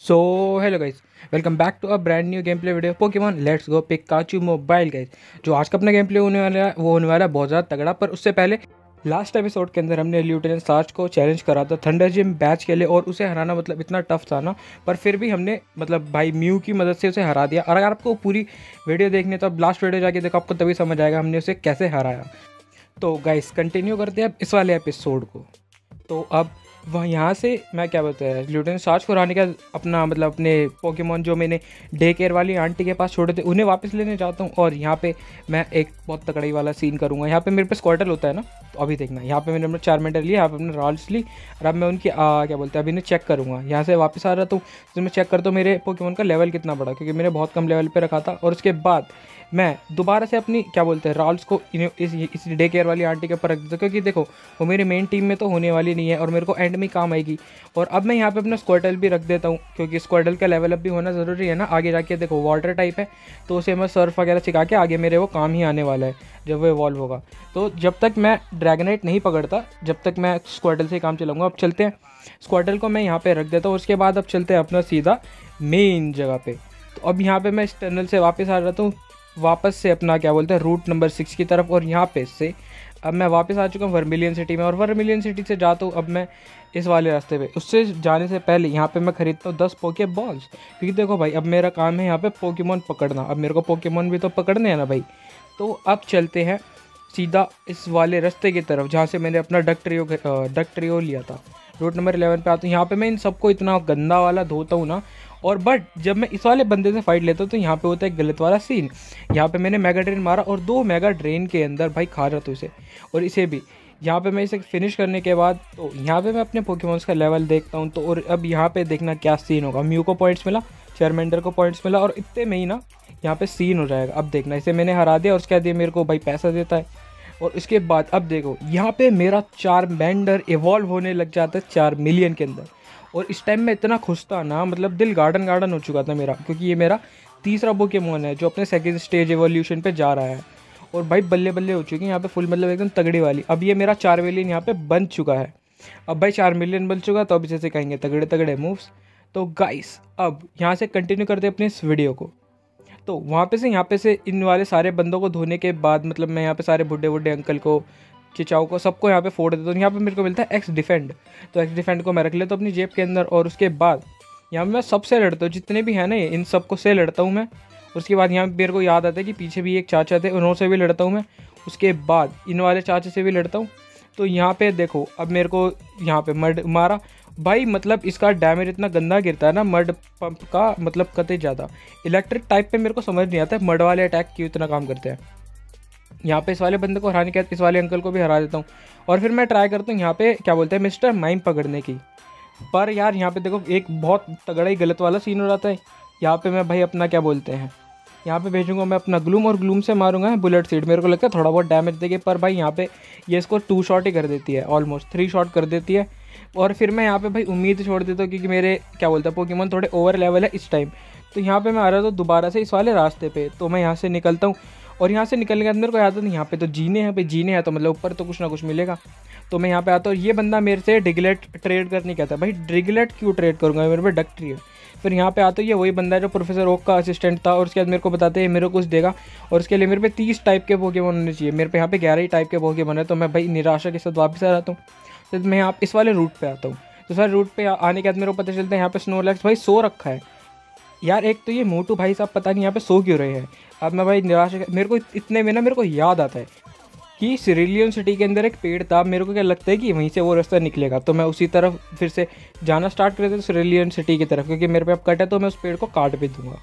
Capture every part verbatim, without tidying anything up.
So hello guys, welcome back to a brand new gameplay video Pokemon let's go Pikachu mobile guys. जो आज का अपना game play होने वाला है वो होने वाला है बहुत ज़्यादा तगड़ा। पर उससे पहले लास्ट एपिसोड के अंदर हमने ल्यूटेनेंट सार्च को चैलेंज करा था थंडर जिम बैच के लिए, और उसे हराना मतलब इतना टफ था ना। पर फिर भी हमने मतलब भाई म्यू की मदद से उसे हरा दिया। और अगर आपको पूरी वीडियो देखनी है तो अब लास्ट वीडियो जाके देखो, आपको तभी समझ आएगा हमने उसे कैसे हराया। तो गाइस कंटिन्यू करते हैं अब इस वाले एपिसोड को। तो अब वह यहाँ से मैं क्या बोलते हैं ल्यूटेन सार्च को हराने का अपना मतलब अपने पोकेमॉन जो मैंने डे केयर वाली आंटी के पास छोड़े थे उन्हें वापस लेने जाता हूँ। और यहाँ पे मैं एक बहुत तकड़ी वाला सीन करूँगा। यहाँ पे मेरे पे स्क्वाटल होता है ना, तो अभी देखना यहाँ पे मैंने अपना चार्मेंडर लिया, यहाँ पे अपने रॉल्स ली, और अब मैं उनकी आ, क्या बोलते हैं अभी इन्हें चेक करूँगा। यहाँ से वापस आ रहा हूँ तो मैं चेक करता हूँ मेरे पोकेमॉन का लेवल कितना बड़ा, क्योंकि मैंने बहुत कम लेवल पर रखा था। और उसके बाद मैं दोबारा से अपनी क्या बोलते हैं रॉल्स को इस इस डे केयर वाली आंटी के ऊपर रख देता हूँ, क्योंकि देखो वो मेरी मेन टीम में तो होने वाली नहीं है और मेरे को एंड में काम आएगी। और अब मैं यहाँ पे अपना स्क्वाडल भी रख देता हूँ, क्योंकि स्क्वाडल का लेवल अप भी होना ज़रूरी है ना। आगे जाके देखो वाटर टाइप है तो उसे मैं सर्फ वगैरह सिखा के आगे मेरे वो काम ही आने वाला है जब वो इवॉल्व होगा। तो जब तक मैं ड्रैगनाइट नहीं पकड़ता जब तक मैं स्क्वाडल से ही काम चलाऊँगा। अब चलते हैं, स्क्वाडल को मैं यहाँ पर रख देता हूँ। उसके बाद अब चलते हैं अपना सीधा मेन जगह पर। तो अब यहाँ पर मैं इस टनल से वापस आ जाता हूँ, वापस से अपना क्या बोलते हैं रूट नंबर सिक्स की तरफ। और यहाँ पे से अब मैं वापस आ चुका हूँ वर्मिलियन सिटी में, और वर्मिलियन सिटी से जाता हूँ अब मैं इस वाले रास्ते पे। उससे जाने से पहले यहाँ पे मैं खरीदता हूँ दस पोके बॉल्स, क्योंकि देखो भाई अब मेरा काम है यहाँ पे पोकेमॉन पकड़ना। अब मेरे को पोकेमॉन भी तो पकड़ने हैं ना भाई। तो अब चलते हैं सीधा इस वाले रास्ते की तरफ जहाँ से मैंने अपना डक ट्रियो डक ट्रियो लिया था। रूट नंबर इलेवन पे आता हूँ। यहाँ पे मैं इन सबको इतना गंदा वाला धोता हूँ ना। और बट जब मैं इस वाले बंदे से फाइट लेता हूँ तो यहाँ पे होता है गलत वाला सीन। यहाँ पे मैंने मेगा ड्रेन मारा और दो मेगा ड्रेन के अंदर भाई खा रहा था उसे, और इसे भी। यहाँ पे मैं इसे फिनिश करने के बाद तो यहाँ पे मैं अपने पोकेमॉन्स का लेवल देखता हूँ। तो और अब यहाँ पे देखना क्या सीन होगा। म्यू को पॉइंट्स मिला, चार्मेंडर को पॉइंट्स मिला, और इतने में ही ना यहाँ पे सीन हो जाएगा। अब देखना इसे मैंने हरा दिया और उसके बाद ये मेरे को भाई पैसा देता है। और इसके बाद अब देखो यहाँ पे मेरा चार्मेंडर इवॉल्व होने लग जाता है चार मिलियन के अंदर। और इस टाइम मैं इतना खुश था ना, मतलब दिल गार्डन गार्डन हो चुका था मेरा, क्योंकि ये मेरा तीसरा पोकेमॉन है जो अपने सेकंड स्टेज एवोल्यूशन पे जा रहा है। और भाई बल्ले बल्ले हो चुकी है यहाँ पे फुल, मतलब एकदम तगड़ी वाली। अब ये मेरा चार मिलियन यहाँ पे बन चुका है। अब भाई चार मिलियन बन चुका तो अब इसे सिखाएंगे तगड़े तगड़े मूव्स। तो गाइस अब यहाँ से कंटिन्यू करते अपने इस वीडियो को। तो वहाँ पे से यहाँ पे से इन वाले सारे बंदों को धोने के बाद मतलब मैं यहाँ पे सारे बुढ़े बुढ़े अंकल को, चिचाओ को, सबको यहाँ पे फोड़ देता हूँ। यहाँ पे मेरे को मिलता है एक्स डिफेंड, तो एक्स डिफेंड को मैं रख लेता हूँ अपनी जेब के अंदर। और उसके बाद यहाँ पे मैं सबसे लड़ता हूँ, जितने भी हैं ना इन सबको से लड़ता हूँ मैं। उसके बाद यहाँ पे मेरे को याद आता है कि पीछे भी एक चाचा थे, उनसे भी लड़ता हूँ मैं। उसके बाद इन वाले चाचा से भी लड़ता हूँ। तो यहाँ पे देखो अब मेरे को यहाँ पे मड मारा भाई, मतलब इसका डैमेज इतना गंदा गिरता है ना मड पंप का, मतलब कतई ज़्यादा। इलेक्ट्रिक टाइप पे मेरे को समझ नहीं आता है मड वाले अटैक क्यों इतना काम करते हैं। यहाँ पे इस वाले बंदे को हराने के बाद इस वाले अंकल को भी हरा देता हूँ। और फिर मैं ट्राई करता हूँ यहाँ पे क्या बोलते हैं मिस्टर माइम पकड़ने की। पर यार यहाँ पे देखो एक बहुत तगड़ा ही गलत वाला सीन हो जाता है। यहाँ पे मैं भाई अपना क्या बोलते हैं यहाँ पे भेजूंगा मैं अपना ग्लूम, और ग्लूम से मारूंगा बुलेट सीड। मेरे को लगता है थोड़ा बहुत डैमेज देगी, पर भाई यहाँ पे ये इसको टू शॉट ही कर देती है, ऑलमोस्ट थ्री शॉट कर देती है। और फिर मैं यहाँ पे भाई उम्मीद छोड़ देता हूँ, क्योंकि मेरे क्या बोलते हैं पोकेमॉन थोड़े ओवर लेवल है इस टाइम। तो यहाँ पे मैं आ रहा था दोबारा से इस वाले रास्ते पे, तो मैं यहाँ से निकलता हूँ। और यहाँ से निकलने के बाद मेरे को याद नहीं यहाँ पे तो जीने हैं भाई, जीने हैं तो मतलब ऊपर तो कुछ ना कुछ मिलेगा। तो मैं यहाँ पे आता हूँ, ये बंदा मेरे से डिगलेट ट्रेड करने कहता है। भाई डिगलेट क्यों ट्रेड करूँगा, मेरे पे डक ट्री है। फिर यहाँ पे आता हूँ, ये वही बंदा है जो प्रोफेसर ओक का असिस्टेंट था। और उसके बाद मेरे को बताते हैं मेरे को कुछ देगा, और उसके लिए मेरे पे तीस टाइप के पोकेमॉन होने चाहिए। मेरे पे यहाँ पे ग्यारह ही टाइप के पोकेमॉन है। तो मैं भाई निराशा के साथ वापस आ जाता हूँ। तो मैं यहाँ इस वाले रूट पे आता हूँ। तो सर रूट पे आने के बाद मेरे को पता चलता है यहाँ पे स्नोलैक्स भाई सो रखा है। यार एक तो ये मोटू भाई साहब पता नहीं यहाँ पे सो क्यों रहे हैं। अब मैं भाई निराशा, मेरे को इतने में ना मेरे को याद आता है कि सिरिलियन सिटी के अंदर एक पेड़ था। मेरे को क्या लगता है कि वहीं से वो रास्ता निकलेगा, तो मैं उसी तरफ फिर से जाना स्टार्ट कर देता हूँ सिरिलियन सिटी की तरफ, क्योंकि मेरे पे अब कट है तो मैं उस पेड़ को काट भी दूंगा।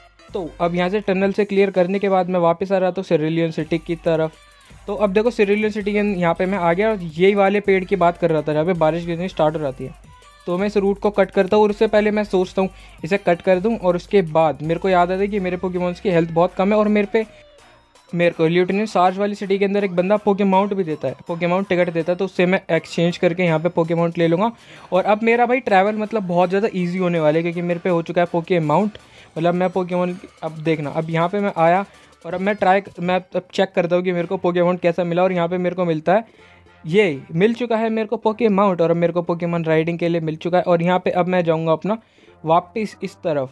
तो अब यहाँ से टनल से क्लियर करने के बाद मैं वापस आ रहा था सिरिलियन सिटी की तरफ। तो अब देखो सिरिलियन सिटी के यहाँ पे मैं आ गया, और यही वाले पेड़ की बात कर रहा था जहाँ पे बारिश गिरनी स्टार्ट हो जाती है। तो मैं इस रूट को कट करता हूँ, और उससे पहले मैं सोचता हूँ इसे कट कर दूँ। और उसके बाद मेरे को याद आता है कि मेरे पोकेमॉन्स की हेल्थ बहुत कम है, और मेरे पे मेरे को ल्यूटेनेंट सार्च वाली सिटी के अंदर एक बंदा पोकेमाउंट भी देता है, पोकेमाउंट टिकट देता है। तो उससे मैं एक्सचेंज करके यहाँ पे पोकेमाउंट ले लूँगा। और अब मेरा भाई ट्रैवल मतलब बहुत ज़्यादा ईजी होने वाला है, क्योंकि मेरे पे हो चुका है पोकेमाउंट, मतलब मैं पोकेमॉन। अब देखना अब यहाँ पे मैं आया, और अब मैं ट्राई मैं अब चेक करता हूँ कि मेरे को पोकेमॉन कैसा मिला। और यहाँ पे मेरे को मिलता है, ये मिल चुका है मेरे को पोकेमाउंट, और अब मेरे को पोकेमॉन राइडिंग के लिए मिल चुका है। और यहाँ पे अब मैं जाऊँगा अपना वापस इस तरफ।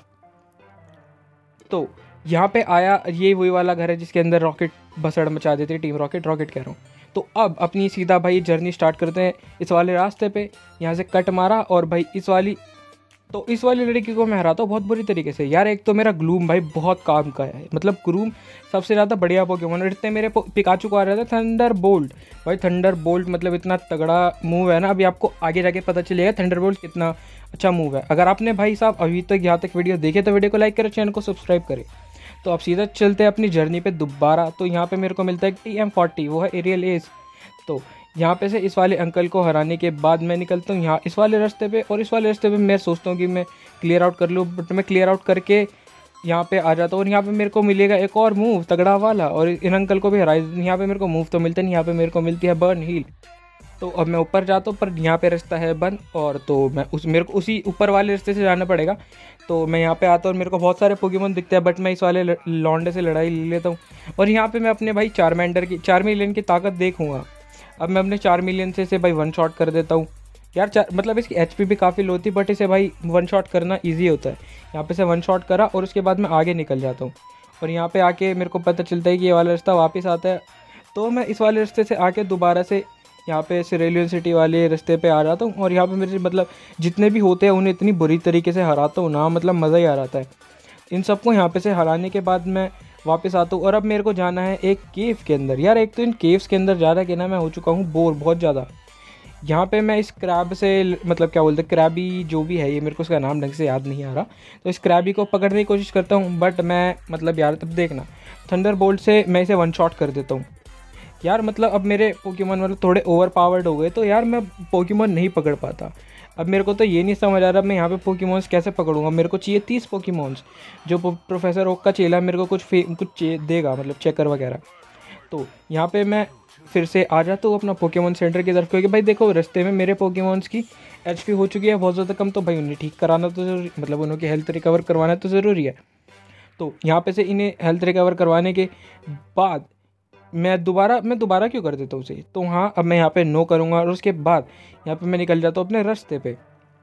तो यहाँ पे आया, ये वही वाला घर है जिसके अंदर रॉकेट भसड़ मचा देती है टीम रॉकेट, रॉकेट कह रहा हूँ। तो अब अपनी सीधा भाई जर्नी स्टार्ट करते हैं इस वाले रास्ते पे। यहाँ से कट मारा और भाई इस वाली, तो इस वाली लड़की को मैं हराता हूँ बहुत बुरी तरीके से यार। एक तो मेरा ग्लूम भाई बहुत काम का है, मतलब ग्लूम सबसे ज़्यादा बढ़िया पोकेमोन है। इतने मेरे पिकाचू को आ रहा था थंडर बोल्ट। भाई थंडर बोल्ट मतलब इतना तगड़ा मूव है ना, अभी आपको आगे जाके पता चलेगा थंडर बोल्ट कितना अच्छा मूव है। अगर आपने भाई साहब अभी तक यहाँ तक वीडियो देखे तो वीडियो को लाइक करें, चैनल को सब्सक्राइब करें। तो अब सीधा चलते हैं अपनी जर्नी पे दोबारा। तो यहाँ पे मेरे को मिलता है टी एम फोर्टी, वो है एरियल एस। तो यहाँ पे से इस वाले अंकल को हराने के बाद मैं निकलता हूँ यहाँ इस वाले रास्ते पे, और इस वाले रास्ते पे मैं सोचता हूँ कि मैं क्लियर आउट कर लूँ, बट मैं क्लियर आउट करके यहाँ पे आ जाता हूँ। और यहाँ पे मेरे को मिलेगा एक और मूव तगड़ा वाला, और इन अंकल को भी हरा। यहाँ पे मेरे को मूव तो मिलता नहीं, यहाँ पे मेरे को मिलती है बर्न हील। तो अब मैं ऊपर जाता हूँ, पर यहाँ पे रास्ता है बंद, और तो मैं उस मेरे को उसी ऊपर वाले रास्ते से जाना पड़ेगा। तो मैं यहाँ पे आता हूँ और मेरे को बहुत सारे पोकेमोन दिखते हैं, बट मैं इस वाले लौंडे से लड़ाई ले लेता हूँ। और यहाँ पे मैं अपने भाई चारमेंडर की चार मिलियन की ताकत देखूँगा। अब मैं अपने चार मिलियन से इसे भाई वन शॉट कर देता हूँ यार। चार मतलब इसकी एचपी भी काफ़ी लो थी, बट इसे भाई वन शॉट करना ईजी होता है। यहाँ पे से वन शॉट करा और उसके बाद मैं आगे निकल जाता हूँ। और यहाँ पे आके मेरे को पता चलता है कि ये वाला रास्ता वापस आता है। तो मैं इस वाले रास्ते से आके दोबारा से यहाँ पे सिरेलियन सिटी वाले रास्ते पे आ जाता हूँ। और यहाँ पे मेरे मतलब जितने भी होते हैं उन्हें इतनी बुरी तरीके से हराता हूँ ना, मतलब मज़ा ही आ जाता है। इन सबको यहाँ पे से हराने के बाद मैं वापस आता हूँ। और अब मेरे को जाना है एक केव के अंदर यार। एक तो इन केव्स के अंदर ज़्यादा के ना मैं हो चुका हूँ बोर बहुत ज़्यादा। यहाँ पे मैं इस क्रैब से मतलब क्या बोलते हैं, क्रैबी जो भी है ये, मेरे को उसका नाम ढंग से याद नहीं आ रहा। तो इस क्रैबी को पकड़ने की कोशिश करता हूँ, बट मैं मतलब यार तब देखना थंडर बोल्ट से मैं इसे वन शॉट कर देता हूँ यार। मतलब अब मेरे पोकेमोन मतलब थोड़े ओवर पावर्ड हो गए, तो यार मैं पोकेमोन नहीं पकड़ पाता। अब मेरे को तो ये नहीं समझ आ रहा मैं यहाँ पे पोकेमोन्स कैसे पकड़ूंगा। मेरे को चाहिए तीस पोकेमोन्स, जो प्रोफेसर ओक का चेला मेरे को कुछ कुछ देगा, मतलब चेकर वगैरह। तो यहाँ पे मैं फिर से आ जाता हूँ अपना पोकेमोन सेंटर की तरफ, क्योंकि भाई देखो रास्ते में मेरे पोकेमोन्स की एचपी हो चुकी है बहुत ज़्यादा कम। तो भाई उन्हें ठीक कराना तो ज़रूरी, मतलब उनकी हेल्थ रिकवर करवाना तो ज़रूरी है। तो यहाँ पे से इन्हें हेल्थ रिकवर करवाने के बाद मैं दोबारा मैं दोबारा क्यों कर देता हूँ उसे। तो हाँ, अब मैं यहाँ पे नो करूँगा और उसके बाद यहाँ पे मैं निकल जाता हूँ अपने रास्ते पे।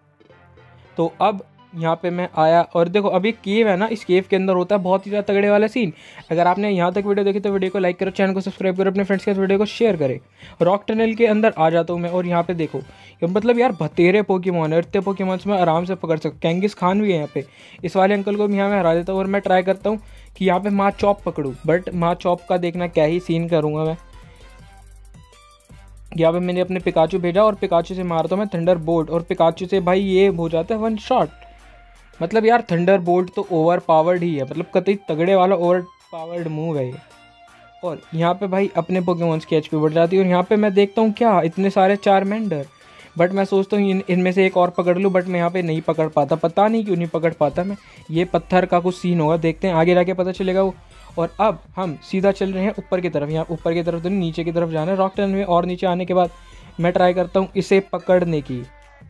तो अब यहाँ पे मैं आया और देखो अभी केव है ना, इस केव के अंदर होता है बहुत ही ज़्यादा तगड़े वाला सीन। अगर आपने यहाँ तक वीडियो देखी तो वीडियो को लाइक करो, चैनल को सब्सक्राइब करो, अपने फ्रेंड्स के साथ वीडियो को शेयर करें। रॉक टनल के अंदर आ जाता हूँ मैं, और यहाँ पे देखो मतलब यार बतेरे पोकेमोन है, इतने पोकेमोन्स में आराम से पकड़ सकता। कैंगिस खान भी है यहाँ पे, इस वाले अंकल को भी यहाँ मैं हरा देता हूँ। और मैं ट्राई करता हूँ कि यहाँ पे माँ चॉप पकड़ूँ, बट माँ चॉप का देखना क्या ही सीन करूँगा मैं। यहाँ पे मैंने अपने पिकाचू भेजा और पिकाचू से मारता हूँ मैं थंडर बोल्ट, और पिकाचू से भाई ये हो जाता है वन शॉट। मतलब यार थंडर बोल्ट तो ओवर पावर्ड ही है, मतलब कतई तगड़े वाला ओवर पावर्ड मूव है ये। और यहाँ पे भाई अपने पोकेमोन्स की एचपी बढ़ जाती है। और यहाँ पे मैं देखता हूँ क्या इतने सारे चारमेंडर, बट मैं सोचता हूँ इन इनमें से एक और पकड़ लूँ, बट मैं यहाँ पे नहीं पकड़ पाता। पता नहीं क्यों नहीं पकड़ पाता मैं। ये पत्थर का कुछ सीन होगा, देखते हैं आगे जाके पता चलेगा वो। और अब हम सीधा चल रहे हैं ऊपर की तरफ। यहाँ ऊपर की तरफ तो नहीं, नीचे की तरफ जाना है रॉक टनल में। और नीचे आने के बाद मैं ट्राई करता हूँ इसे पकड़ने की,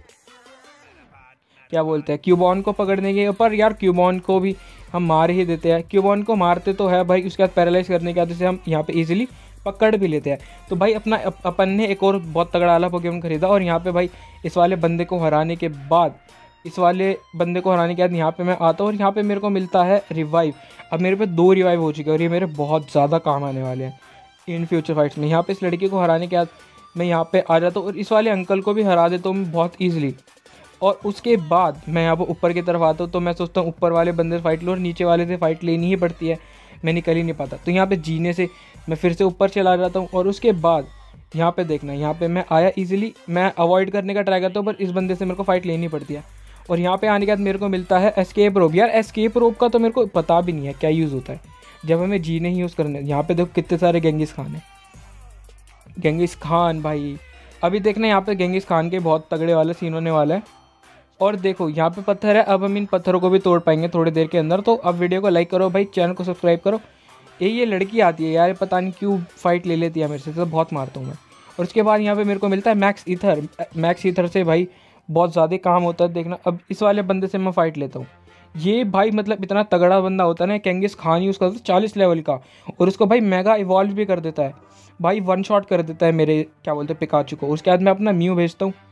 क्या बोलते हैं, क्यूबॉन को पकड़ने के ऊपर। यार क्यूबॉन को भी हम मार ही देते हैं। क्यूबॉन को मारते तो है भाई, उसके बाद पैरालाइज करने के बाद इसे हम यहाँ पे इजीली पकड़ भी लेते हैं। तो भाई अपना अप, अपन ने एक और बहुत तगड़ा वाला पोकेमोन खरीदा। और यहाँ पे भाई इस वाले बंदे को हराने के बाद इस वाले बंदे को हराने के बाद यहाँ पे मैं आता हूँ, और यहाँ पे मेरे को मिलता है रिवाइव। अब मेरे पे दो रिवाइव हो चुके हैं, और ये मेरे बहुत ज़्यादा काम आने वाले हैं इन फ्यूचर फाइट्स में। यहाँ पे इस लड़की को हराने के बाद मैं यहाँ पे आ जाता हूँ, और इस वाले अंकल को भी हरा देता हूँ मैं बहुत ईजिली। और उसके बाद मैं यहाँ पर ऊपर की तरफ आता हूँ। तो मैं सोचता हूँ ऊपर वाले बंदे से फाइट लो, और नीचे वाले से फाइट लेनी ही पड़ती है, मैं निकल ही नहीं पाता। तो यहाँ पे जीने से मैं फिर से ऊपर चला जाता हूँ। और उसके बाद यहाँ पे देखना, यहाँ पे मैं आया इजीली, मैं अवॉइड करने का ट्राई करता हूँ, पर इस बंदे से मेरे को फाइट लेनी पड़ती है। और यहाँ पे आने के बाद मेरे को मिलता है एस्केप रोप। यार एस्केप रोप का तो मेरे को पता भी नहीं है क्या यूज़ होता है, जब हमें जीने ही यूज़ करने। यहाँ पे देखो कितने सारे गेंगिस खान हैं। गेंगिस खान भाई अभी देखना, यहाँ पे गेंगिस खान के बहुत तगड़े वाले सीन होने वाला है। और देखो यहाँ पे पत्थर है, अब हम इन पत्थरों को भी तोड़ पाएंगे थोड़ी देर के अंदर। तो अब वीडियो को लाइक करो भाई, चैनल को सब्सक्राइब करो। ये ये लड़की आती है यार, पता नहीं क्यों फाइट ले लेती है मेरे से, तो बहुत मारता हूँ मैं। और उसके बाद यहाँ पे मेरे को मिलता है मैक्स ईथर। मैक्स ईथर से भाई बहुत ज़्यादा काम होता है देखना। अब इस वाले बंदे से मैं फ़ाइट लेता हूँ। ये भाई मतलब इतना तगड़ा बंदा होता है ना, कैंगिस खान यूज़ करता है चालीस लेवल का, और उसको भाई मेगा इवॉल्व भी कर देता है भाई, वन शॉट कर देता है मेरे क्या बोलते हैं पिकाचू को। उसके बाद मैं अपना म्यू भेजता हूँ।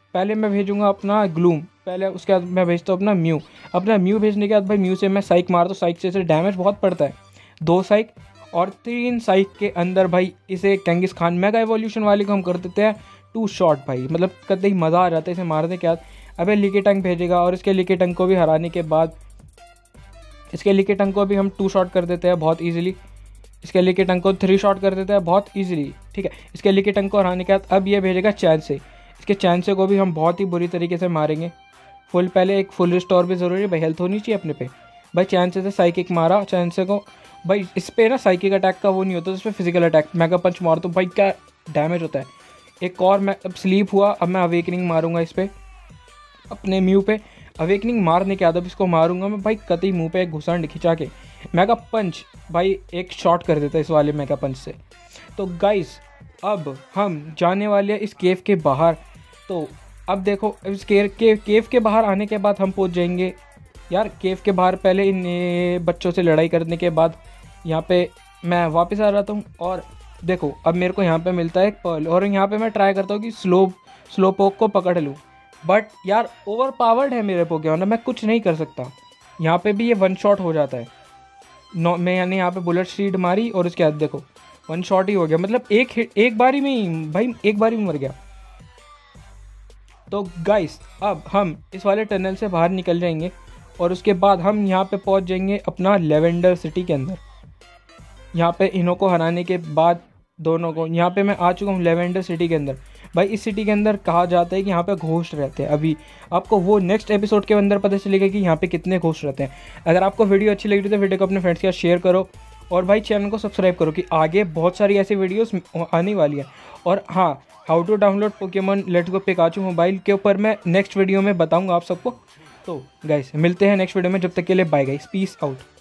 पहले मैं भेजूँगा अपना ग्लूम, पहले उसके बाद मैं भेजता हूँ अपना म्यू। अपना म्यू भेजने के बाद भाई म्यू से मैं साइक मार, तो साइक से इसे डैमेज बहुत पड़ता है, दो साइक और तीन साइक के अंदर भाई इसे कैंगिस खान मेगा एवोल्यूशन वाले को हम कर देते हैं टू शॉट भाई, मतलब कतई मज़ा आ जाता है इसे मारने के बाद। अबे लीकी टंग भेजेगा और इसके लीकी टंग को भी हराने के बाद इसके लीकी टंग को भी हम टू शॉट कर देते हैं बहुत ईजिली। इसके लीकी टंग को थ्री शॉट कर देते हैं बहुत ईजिली, ठीक है। इसके लीकी टंग को हराने के बाद अब ये भेजेगा चैन से, इसके चैन से को भी हम बहुत ही बुरी तरीके से मारेंगे। फुल पहले एक फुल रिस्टोर भी ज़रूरी है भाई, हेल्थ होनी चाहिए अपने पे भाई। चैन से साइकिक मारा, चैन से को भाई इस पर ना साइकिक अटैक का वो नहीं होता, इस पर फिजिकल अटैक मेगा पंच मार तो भाई क्या डैमेज होता है। एक और मैं अब स्लीप हुआ, अब मैं अवेकनिंग मारूंगा इस पर अपने म्यू पे। अवेकनिंग मारने के बाद अब इसको मारूंगा मैं भाई कतई मुंह पे एक घुसंड खिंचा के मेगा पंच भाई एक शॉट कर देता है इस वाले मेगा पंच से। तो गाइस अब हम जाने वाले हैं इस केव के बाहर। तो अब देखो इस केव के केव के बाहर आने के बाद हम पहुंच जाएंगे यार केव के बाहर। पहले इन ए, बच्चों से लड़ाई करने के बाद यहाँ पे मैं वापस आ जाता हूँ और देखो अब मेरे को यहाँ पे मिलता है एक पर्ल, और यहाँ पे मैं ट्राई करता हूँ कि स्लो स्लो पोक को पकड़ लूँ, बट यार ओवर पावर्ड है मेरे पोकेमॉन, मैं कुछ नहीं कर सकता। यहाँ पे भी ये वन शॉट हो जाता है। नो मैं यानी यहाँ पे बुलेट शीड मारी और उसके बाद देखो वन शॉट ही हो गया, मतलब एक हिट एक बारी में ही भाई एक बारी में मर गया। तो गाइस अब हम इस वाले टनल से बाहर निकल जाएंगे और उसके बाद हम यहाँ पे पहुँच जाएंगे अपना लेवेंडर सिटी के अंदर। यहाँ पे इन्हों को हराने के बाद दोनों को यहाँ पे मैं आ चुका हूँ लेवेंडर सिटी के अंदर। भाई इस सिटी के अंदर कहा जाता है कि यहाँ पे घोस्ट रहते हैं। अभी आपको वो नेक्स्ट एपिसोड के अंदर पता चलेगा कि यहाँ पे कितने घोस्ट रहते हैं। अगर आपको वीडियो अच्छी लगी तो वीडियो को अपने फ्रेंड्स के साथ शेयर करो और भाई चैनल को सब्सक्राइब करो कि आगे बहुत सारी ऐसी वीडियोस आने वाली हैं। और हाँ, how to download Pokemon let's go Pikachu mobile के ऊपर मैं नेक्स्ट वीडियो में बताऊँगा आप सबको। तो गाइस मिलते हैं नेक्स्ट वीडियो में, जब तक के लिए बाय गाइस, पीस आउट।